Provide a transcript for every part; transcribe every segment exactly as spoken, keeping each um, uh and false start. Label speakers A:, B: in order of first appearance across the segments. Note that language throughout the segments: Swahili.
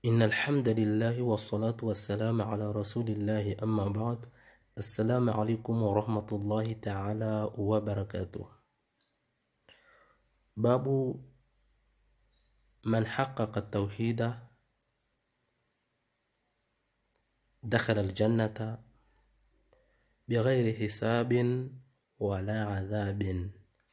A: إن الحمد لله والصلاة والسلام على رسول الله أما بعد. السلام عليكم ورحمة الله تعالى وبركاته. باب من حقق التوحيد دخل الجنة بغير حساب ولا عذاب.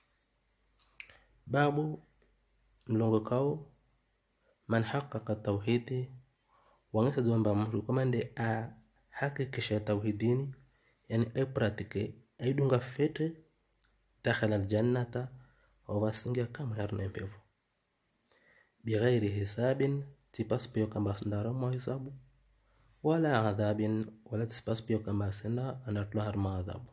A: باب ملونغكاو man haqqaqa tauhidi wangesa zomba mtu komande a hakikisha tauhidini, yani ay pratique ay dunga fete dakhala aljannata wa wasingia kama yarna mpevu bighairi hisabin, tipas pio kamba sandara mo hisabu, wala adhabin, wala tipas pio kamba senda anatla harma adhabu.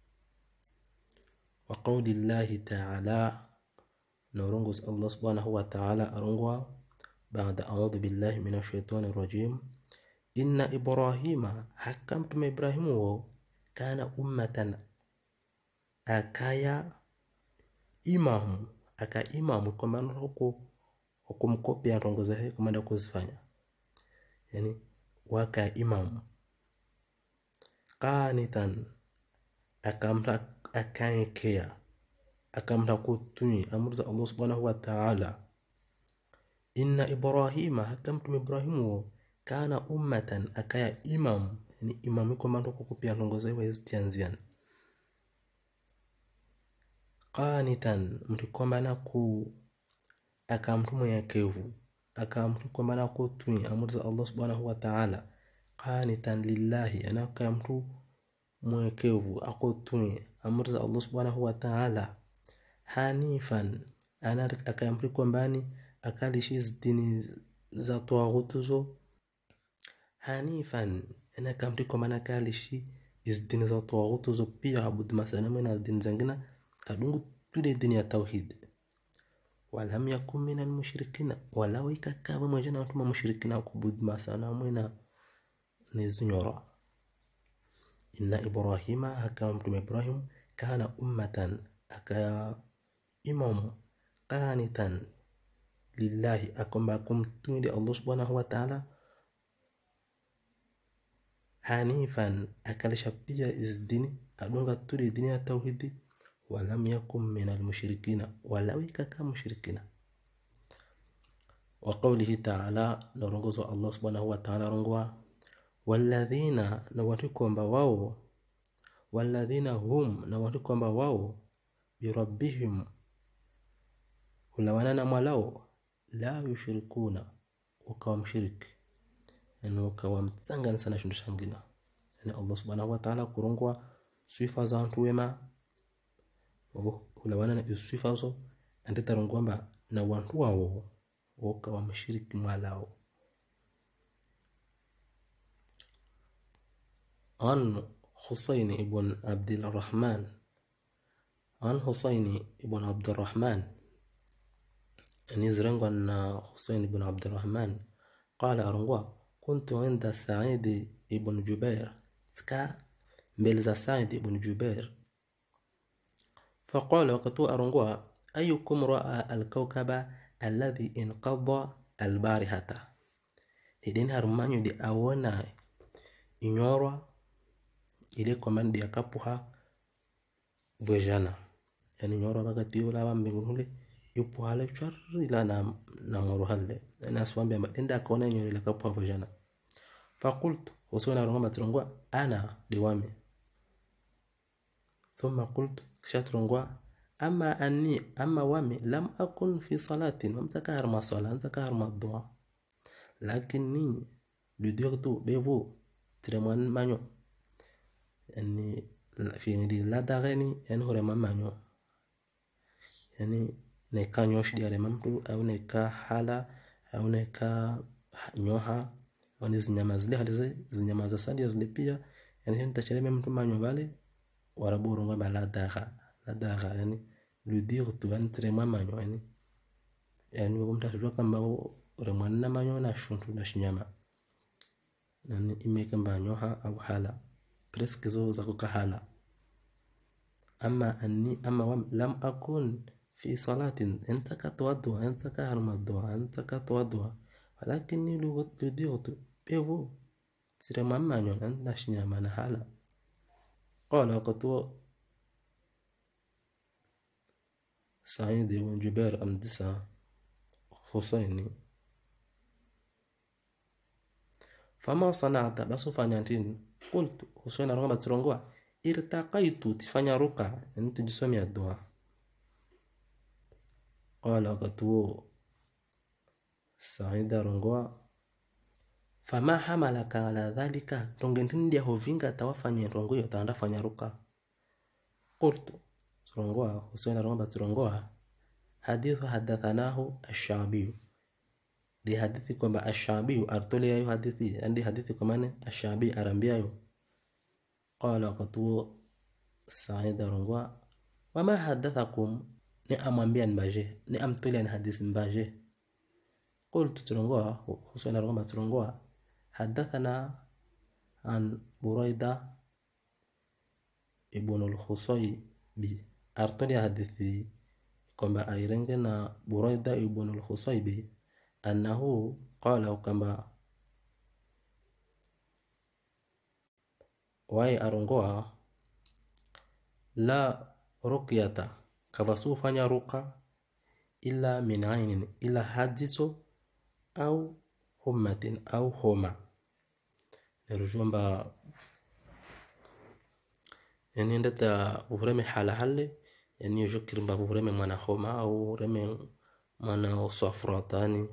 A: Wa qawli llahi ta'ala, nurungus Allah subhanahu wa ta'ala arungwa بعد أعوذ بالله من الشيطان الرجيم. إن إبراهيم حكمت من إبراهيم كان أمة أكايا إمام أكا إمام كما نرقو وكم كوبيا رنغزه كما نرقو زفانيا، يعني وكا إمام قانتا أكامرا أكاين كيا أكامرا كوتوني أمرز الله سبحانه وتعالى. إن إبراهيم حكمت من إبراهيم كان أمة أكايا إمام، يعني إمام كما نرقو بيان رنغزه ويزتيانزيان قانتا mtikomana ku akamtu mwenyekevu akamtukomana kutuni amurza Allah subhanahu wa ta'ala qanitan lillahi, ana akamtu mwenyekevu akutuni amurza Allah subhanahu wa ta'ala hanifan, ana akamtu kombani akalishi dini za tawaghutuzo hanifan, ana akamtu kombana kalishi dini za tawaghutuzo pia abudu masanamu na dini zingine adungu tude dini ya tauhid. Walam yakun minal mushrikina, wala wikakaba mwajana watuma mushrikina kubud masanamu na nizunyora. Inna Ibrahima hakama mtume Ibrahim kana ummatan akaya imamu qanitan lillahi, akomba kumtumide Allah subhanahu wa ta'ala hanifan akalisha pia izdini adunga tude dini ya tauhidi. ولم يكن من المشركين ولا ويكاكا مشركين. وقوله تعالى نرغز الله سبحانه وتعالى رنغوا والذين نواتكم بواو والذين هم نواتكم بواو بربهم ولوانا ملاو لا يشركون وكوام شرك انه كوام تسانغان سنة شنو شامجنا، يعني الله سبحانه وتعالى كرنغوا صفة زانتو وما ulawana na isusifa so andita rongwamba na wantu wao woka wa mashiriki mwalao. An Husayn ibn Abdul Rahman An Husayn ibn Abdul Rahman نزرنغ أن حسين بن عبد الرحمن قال أرنغوا كنت عند سعيد ibn جبير سكا ملزا سعيد ibn جبير فقال وقتو أرنغوا أيكم رأى الكوكب الذي انقضى البارحة. لدين هرمانيو دي أونا إنيورا إلي كمان دي أكابوها فيجانا، يعني إنيورا بغتيو لابا مبنغولي يبوها لكشار إلا ناموروها لي أنا أسوان بيما دين دا كونا إنيوري لكابوها فيجانا. فقلت وسونا أرنغوا بترنغوا أنا دوامي. ثم قلت كشاترنغوا أما أني أما وامي لم أكن في صلاة ومتكهر ما صلاة متكهر ما الدعاء، لكني لديرتو بيفو ترمان مانيو، يعني في ندي لا داغني يعني هو رمان مانيو، يعني نكا نيوش دي رمامتو أو نكا حالا أو نكا نيوها ونز نيامازلي هذه زنيامازا سادي أزلبيا، يعني هن تشري ممتو مانيو بالي warabu ronga ba la daga la daga, yani le dire tu entre moi manyo, yani yani ngomta tujua kamba remwana manyo na shuntu na shinyama nani imeka mbanyo ha au hala presque zo za kukahala. Ama anni ama wam lam akun fi salatin anta ka tawaddu anta ka harma dua anta ka tawaddu ولكن لو ديوت بيفو سير ماما نيون أن شنيا من حالا قال قطو سعيد بن جبير أم دسا خصيني فما صنعت بس فانيانتين قلت حسين رغم ترونغوا ارتقيت تفانيا ركع أنت جسمي الدعاء قال قطو سعيد رونغوا فما حملك على ذلك تونغنتين دي هوفينغا توافاني رونغوا يتاندا فانيا ركع قلت رونغوا حسين رغم ترونغوا حديث حدثناه الشعبي di hadithi kwamba Ash-Shabi artolia hiyo hadithi andi hadithi kwa maana Ash-Shabi arambia hiyo qala qatu Sa'id rongwa wama hadathakum ni amwambia mbaje ni amtolia na hadithi mbaje qultu turongwa Husaina rongwa turongwa hadathana an Buraida ibn al-Khusaybi artolia hadithi kwamba airenge na Buraida ibn al-Khusaybi أنه قال كما واي أرنغوا لا رقية كفاسوفا نرقى إلا من عين إلا حادث أو همة أو هما نرجو با يعني ndata uvreme hala hale yani yojokiri mba uvreme mwana homa au uvreme mwana osafratani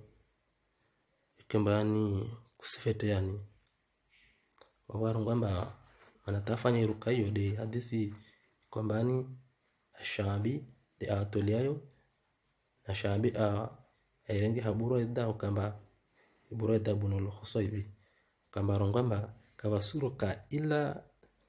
A: kembani kusifete yani wawaru kwamba wanatafanya iruka hiyo de hadithi kwamba ni Ash-Shabi de atoliayo na Shabi a airenge haburaida kwamba Buraida ibn al-Khusaybi kwamba rongamba kawasuruka ila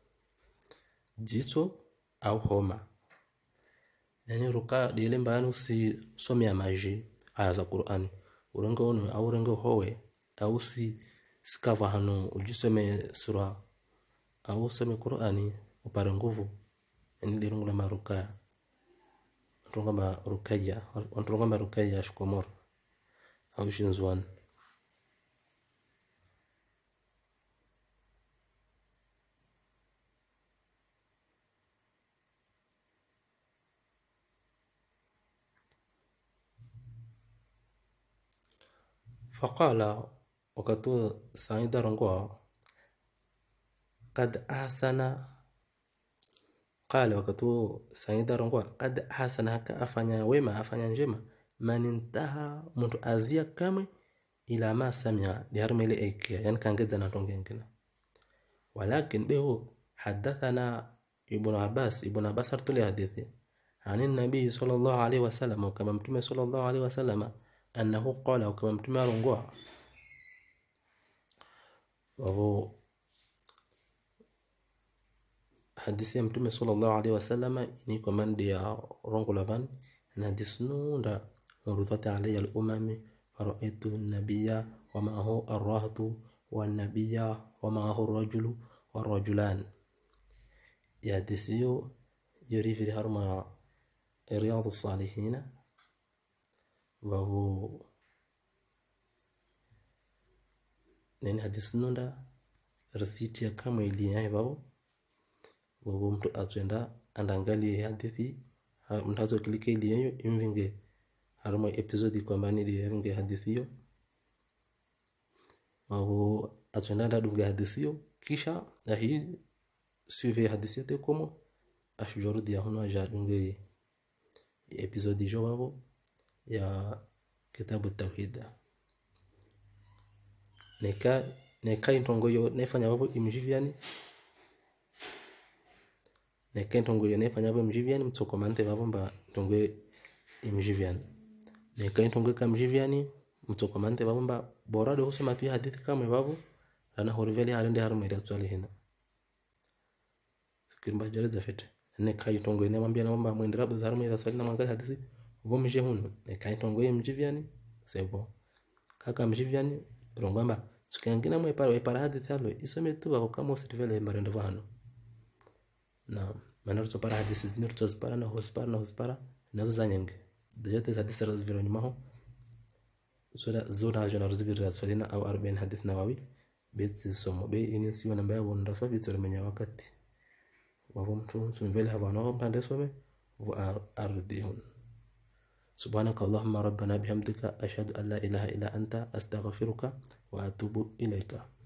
A: jito au homa yani ruka de lembanu si somea maji aya za Qur'ani urengo ono au rengo howe au si sikava hano ujisome sura au some Qur'ani upare nguvu yani lirongo la maruka rongo ma rukaya rongo ma rukaya shkomor au shinzwan فقال وقتو سعيد رنغوا قد أحسن قال وقتو سعيد رنغوا قد أحسن هكا أفنيا وما أفنيا njema man intaha mtu azia kama ila ma samia diharmele ekia yani kangeza na tongengena walakin behu hadathana ibn Abbas ibn Abbas artuli hadithi ani nabii sallallahu alaihi wasallam kama mtume sallallahu alaihi wasallam أنه قال وكما متما رنغوا وهو حديث متما صلى الله عليه وسلم إني كمان دي رنغوا لفان حديث نوندا مرضت علي الأمم فرأيت النبي ومعه الرهط والنبي ومعه الرجل والرجلان يحدثيو يري في هرما رياض الصالحين وهو nini hadisi nunda risiti ya kama iliyae babo wabo mtu atwenda andangalie hadithi mtazo klike iliyayo imvinge harimo episode kwamba ni iliyaye hadithi hiyo wabo atwenda ndadunga hadithi hiyo kisha na hii suive hadithi yote komo ashujurudi ya hono ajadunge episode jo babo ya kitabu tauhid neka neka intongo yo nefanya babo imjiviani neka intongo yo nefanya babo imjiviani mtokomante babo mba intongo imjiviani neka intongo kama imjiviani mtokomante babo mba borado husema tu hadithi kama babo ana horiveli halende harume rasuli hina kimba jale zafete neka intongo ine mwambia na mba mwendera harume rasuli na mwangalia hadithi vomije huno neka intongo imjiviani sebo kaka mjiviani rongamba tukangina mwe paro epara hadithi halo isome tu bako kama usitivele marendo vano na manaro to para hadithi zinirto zipara na hospara na hospara nazo zanyenge dejete hadithi razivero nyumaho zoda zoda jona rzigi riyad salina au arobaini hadith nawawi bet somo be ini si wana mbaya bonda so vitu menya wakati wavo mtu sunvele havano mpande some vo ardihun. سبحانك اللهم ربنا بحمدك أشهد أن لا إله إلا أنت أستغفرك وأتوب إليك.